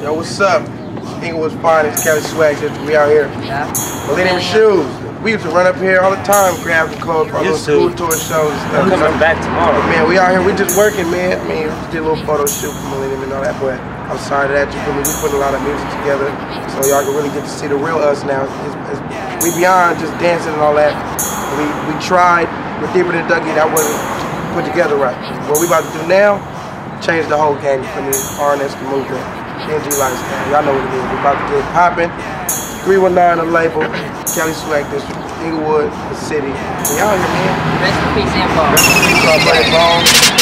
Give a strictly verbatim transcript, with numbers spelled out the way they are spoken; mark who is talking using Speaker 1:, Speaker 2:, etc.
Speaker 1: Yo, what's up? Inglewood's finest, Cali Swag District. We out here.
Speaker 2: Yeah.
Speaker 1: Millennium Shoes. We used to run up here all the time, grab the clothes for our little school tour shows and stuff.
Speaker 3: I'm coming back tomorrow.
Speaker 1: But man, we out here, we just working, man. I mean, we just did a little photo shoot for Millennium and all that, but outside of that, you feel me, we put a lot of music together, so y'all can really get to see the real us now. It's, it's, we beyond just dancing and all that. We we tried, we're deeper than Dougie, that wasn't put together right. What we about to do now, change the whole game, you feel me, R and S the movement, N G lifestyle. Y'all know what it is. We're about to get popping. three one nine the label, Cali Swag District, Inglewood, the city. We out here, man.
Speaker 2: Rest in peace, Info.
Speaker 1: Rest in peace, our buddy Bone.